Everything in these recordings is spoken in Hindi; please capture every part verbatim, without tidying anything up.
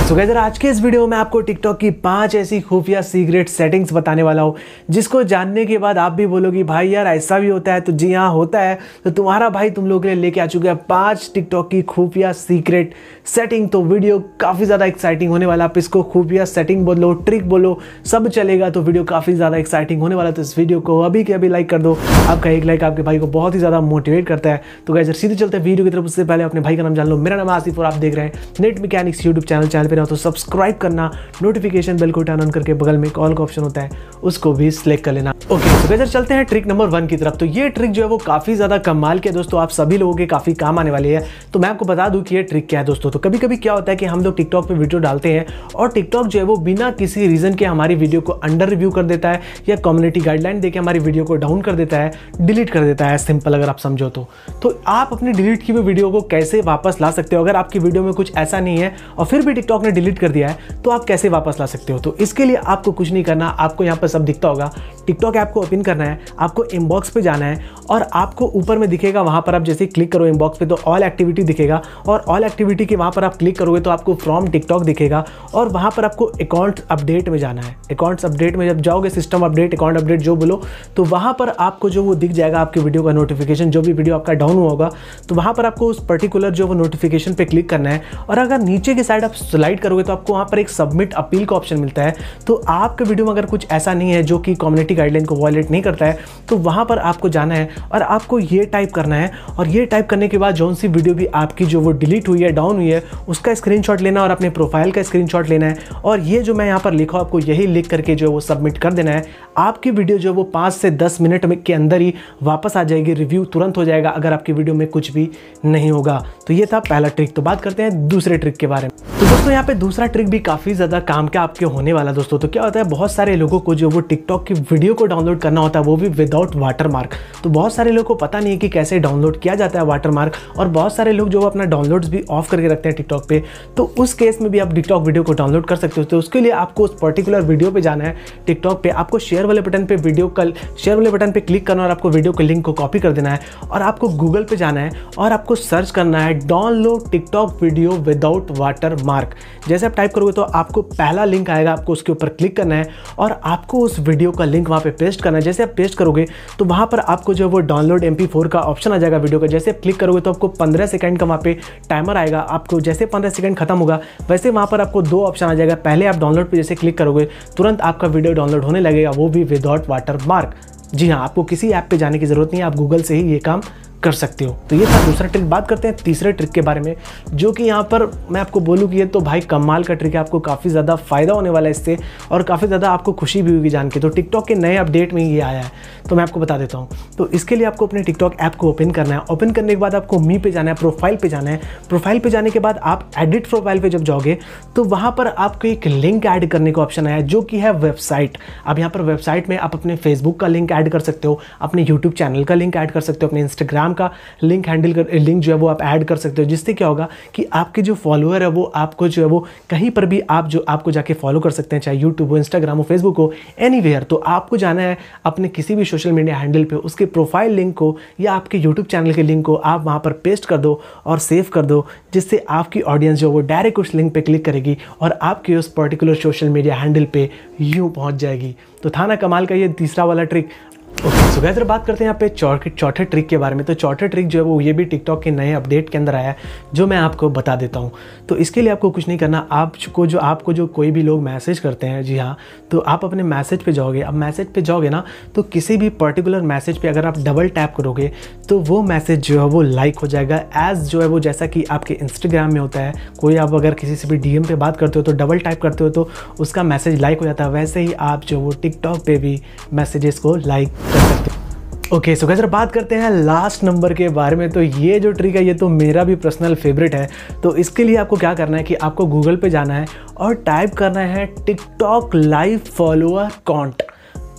सो गाइस आज के इस वीडियो में आपको टिकटॉक की पांच ऐसी खुफिया सीक्रेट सेटिंग्स बताने वाला हूं जिसको जानने के बाद आप भी बोलोगे भाई यार ऐसा भी होता है। तो जी हाँ होता है। तो तुम्हारा भाई तुम लोगों के लिए लेके आ चुका है पांच टिकटॉक की खुफिया सीक्रेट सेटिंग। तो वीडियो काफ़ी ज़्यादा एक्साइटिंग होने वाला। आप इसको खुफिया सेटिंग बोलो, ट्रिक बोलो, सब चलेगा। तो वीडियो काफ़ी ज़्यादा एक्साइटिंग होने वाला। तो इस वीडियो को अभी के अभी लाइक कर दो। आपका एक लाइक आपके भाई को बहुत ही ज़्यादा मोटिवेट करता है। तो गाइस सीधे चलते हैं वीडियो की तरफ। उससे पहले अपने भाई का नाम जान लो। मेरा नाम आसिफ और आप देख रहे हैं net mechanics YouTube channel. Channel पे ना तो सब्सक्राइब करना, नोटिफिकेशन बेल को टर्न ऑन करके बगल में कॉल का ऑप्शन होता है उसको भी सिलेक्ट कर लेना। ओके तो गाइस चलते हैं ट्रिक नंबर वन की तरफ। तो ये ट्रिक जो है वो काफ़ी ज़्यादा कमाल की है दोस्तों, आप सभी लोगों के काफ़ी काम आने वाली है। तो मैं आपको बता दूं कि ये ट्रिक क्या है दोस्तों। तो कभी कभी क्या होता है कि हम लोग टिकटॉक पे वीडियो डालते हैं और टिकटॉक जो है वो बिना किसी रीज़न के हमारी वीडियो को अंडर रिव्यू कर देता है या कम्युनिटी गाइडलाइन देकर हमारी वीडियो को डाउन कर देता है, डिलीट कर देता है। सिंपल अगर आप समझो तो तो आप अपनी डिलीट की हुई वीडियो को कैसे वापस ला सकते हो। अगर आपकी वीडियो में कुछ ऐसा नहीं है और फिर भी टिकटॉक ने डिलीट कर दिया है तो आप कैसे वापस ला सकते हो। तो इसके लिए आपको कुछ नहीं करना, आपको यहाँ पर सब दिखता होगा। टिकटॉक ऐप को ओपन करना है, आपको इनबॉक्स पे जाना है और आपको ऊपर में दिखेगा, वहाँ पर आप जैसे क्लिक करो इनबॉक्स पे तो ऑल एक्टिविटी दिखेगा और ऑल एक्टिविटी के वहाँ पर आप क्लिक करोगे तो आपको फ्रॉम टिकटॉक दिखेगा और वहाँ पर आपको अकाउंट अपडेट में जाना है। अकाउंट्स अपडेट में जब जाओगे, सिस्टम अपडेट, अकाउंट अपडेट जो बोलो, तो वहाँ पर आपको जो वो दिख जाएगा आपकी वीडियो का नोटिफिकेशन। जो भी वीडियो आपका डाउन हुआ होगा तो वहाँ पर आपको उस पर्टिकुलर जो वो नोटिफिकेशन पे क्लिक करना है और अगर नीचे की साइड आप स्लाइड करोगे तो आपको वहाँ पर एक सबमिट अपील का ऑप्शन मिलता है। तो आपके वीडियो में अगर कुछ ऐसा नहीं है जो कि कम्युनिटी गाइडलाइन को वायलेट नहीं करता है तो वहाँ पर आपको जाना है और आपको ये टाइप करना है और ये टाइप करने के बाद जौन सी वीडियो भी आपकी जो वो डिलीट हुई है, डाउन हुई है, उसका स्क्रीनशॉट लेना और अपने प्रोफाइल का स्क्रीनशॉट लेना है और ये जो मैं यहाँ पर लिखा हूँ आपको यही लिख करके जो वो सबमिट कर देना है। आपकी वीडियो जो वो पाँच से दस मिनट में के अंदर ही वापस आ जाएगी, रिव्यू तुरंत हो जाएगा अगर आपकी वीडियो में कुछ भी नहीं होगा। तो ये था पहला ट्रिक। तो बात करते हैं दूसरे ट्रिक के बारे में। तो दोस्तों यहाँ पे दूसरा ट्रिक भी काफ़ी ज़्यादा काम का आपके होने वाला दोस्तों। तो क्या होता है, बहुत सारे लोगों को जो वो टिकटॉक की वीडियो को डाउनलोड करना होता है वो भी विदाउट वाटरमार्क। तो बहुत सारे लोगों को पता नहीं है कि कैसे डाउनलोड किया जाता है वाटरमार्क और बहुत सारे लोग जो अपना डाउनलोड्स भी ऑफ करके रखते हैं टिकटॉक पे। तो उस केस में भी आप टिकटॉक वीडियो को डाउनलोड कर सकते हो। तो उसके लिए आपको उस पर्टिकुलर वीडियो पे जाना है टिकटॉक पे, आपको शेयर वाले बटन पे वीडियो का शेयर वाले बटन पे क्लिक करना और आपको वीडियो के लिंक को कॉपी कर देना है और आपको गूगल पे जाना है और आपको सर्च करना है download TikTok video without watermark. जैसे आप टाइप करोगे तो आपको पहला लिंक आएगा, आपको उसके ऊपर क्लिक करना है और आपको उस वीडियो का लिंक वहाँ पे पेस्ट करना है। जैसे आप पेस्ट करोगे तो वहाँ पर आपको जो वो डाउनलोड एम पी फोर का ऑप्शन आ जाएगा वीडियो का। जैसे आप क्लिक करोगे तो आपको पंद्रह सेकंड का वहाँ पे टाइमर आएगा। आपको जैसे पंद्रह सेकंड खत्म होगा वैसे वहाँ पर आपको दो ऑप्शन आ जाएगा। पहले आप डाउनलोड पे जैसे क्लिक करोगे तुरंत आपका वीडियो डाउनलोड होने लगेगा, वो भी विदाउट वाटरमार्क। जी हाँ, आपको किसी ऐप पे जाने की जरूरत नहीं है, आप गूगल से ही ये काम कर सकते हो। तो ये था दूसरा ट्रिक। बात करते हैं तीसरे ट्रिक के बारे में, जो कि यहाँ पर मैं आपको बोलूँ कि ये तो भाई कमाल का ट्रिक है। आपको काफ़ी ज़्यादा फायदा होने वाला है इससे और काफ़ी ज़्यादा आपको खुशी भी होगी जान के। तो टिकटॉक के नए अपडेट में ये आया है तो मैं आपको बता देता हूँ। तो इसके लिए आपको अपने टिकटॉक ऐप को ओपन करना है। ओपन करने के बाद आपको मी पे जाना है, प्रोफाइल पे जाना है। प्रोफाइल पे जाने के बाद आप एडिट प्रोफाइल पे जब जाओगे तो वहाँ पर आपको एक लिंक ऐड करने का ऑप्शन आया जो कि है वेबसाइट। अब यहाँ पर वेबसाइट में आप अपने फेसबुक का लिंक ऐड कर सकते हो, अपने यूट्यूब चैनल का लिंक ऐड कर सकते हो, अपने इंस्टाग्राम का लिंक हैंडल कर लिंक जो है वो आप ऐड कर सकते हो। जिससे क्या होगा कि आपके जो फॉलोअर है वो आपको जो है वो कहीं पर भी आप जो आपको जाके फॉलो कर सकते हैं, चाहे यूट्यूब हो, इंस्टाग्राम हो, फेसबुक हो, एनीवेयर। तो आपको जाना है अपने किसी भी सोशल मीडिया हैंडल पे, उसके प्रोफाइल लिंक को या आपके यूट्यूब चैनल के लिंक को आप वहाँ पर पेस्ट कर दो और सेव कर दो, जिससे आपकी ऑडियंस जो वो डायरेक्ट उस लिंक पे क्लिक करेगी और आपके उस पर्टिकुलर सोशल मीडिया हैंडल पे यूँ पहुँच जाएगी। तो था ना कमाल का ये तीसरा वाला ट्रिक। ओके सो गाइस बात करते हैं यहाँ पे चौथे चौथे ट्रिक के बारे में। तो चौथे ट्रिक जो है वो ये भी टिकटॉक के नए अपडेट के अंदर आया है जो मैं आपको बता देता हूँ। तो इसके लिए आपको कुछ नहीं करना, आपको जो आपको जो कोई भी लोग मैसेज करते हैं, जी हाँ, तो आप अपने मैसेज पे जाओगे। अब मैसेज पे जाओगे ना तो किसी भी पर्टिकुलर मैसेज पे अगर आप डबल टैप करोगे तो वो मैसेज जो है वो लाइक हो जाएगा। एज जो है वो जैसा कि आपके इंस्टाग्राम में होता है, कोई आप अगर किसी से भी डी एम पे बात करते हो तो डबल टाइप करते हो तो उसका मैसेज लाइक हो जाता है, वैसे ही आप जो वो टिकटॉक पे भी मैसेजेस को लाइक कर सकते हो। ओके सो गाइस बात करते हैं लास्ट नंबर के बारे में। तो ये जो ट्रिक है ये तो मेरा भी पर्सनल फेवरेट है। तो इसके लिए आपको क्या करना है कि आपको गूगल पे जाना है और टाइप करना है TikTok live follower count.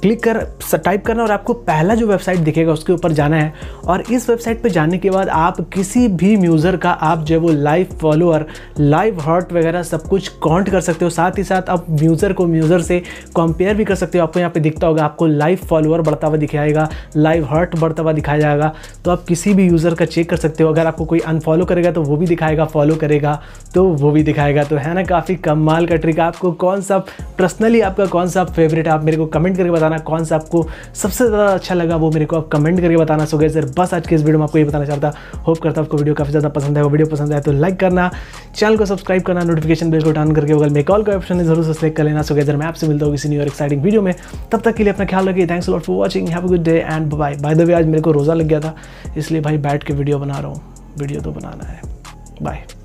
Click कर टाइप करना और आपको पहला जो वेबसाइट दिखेगा उसके ऊपर जाना है। और इस वेबसाइट पे जाने के बाद आप किसी भी म्यूज़र का आप जो है वो लाइव फॉलोअर, लाइव हार्ट वगैरह सब कुछ काउंट कर सकते हो। साथ ही साथ आप म्यूज़र को म्यूज़र से कंपेयर भी कर सकते हो। आपको यहाँ पे दिखता होगा, आपको लाइव फॉलोअर बढ़ता हुआ दिखाएगा, लाइव हार्ट बढ़ता हुआ दिखाया जाएगा। तो आप किसी भी यूज़र का चेक कर सकते हो। अगर आपको कोई अनफॉलो करेगा तो वो भी दिखाएगा, फॉलो करेगा तो वो भी दिखाएगा। तो है ना काफ़ी कमाल का ट्रिक। आपको कौन सा पर्सनली आपका कौन सा फेवरेट है आप मेरे को कमेंट करके बताना। कौन सा आपको सबसे ज़्यादा अच्छा लगा वो मेरे को आप कमेंट करके बताना। सो गाइस, बस आज के इस वीडियो में आपको ये बताना चाहता। होप करता हूं आपको वीडियो काफ़ी ज़्यादा पसंद है। वो वीडियो पसंद आए तो लाइक करना, चैनल को सब्सक्राइब करना, नोटिफिकेशन बेल को ऑन करके बगल में कॉल का ऑप्शन है जरूर से सेलेक्ट कर लेना। सो गाइस, मैं आपसे मिलता हूँ किसी न्यू और एक्साइटिंग वीडियो में। तब तक के लिए अपना ख्याल रखिए। Thanks a lot for watching. Have a good day and bye. By the way, आज मेरे को रोज़ा लग गया था इसलिए भाई बैठ के वीडियो बना रहा हूँ। वीडियो तो बनाना है। बाय।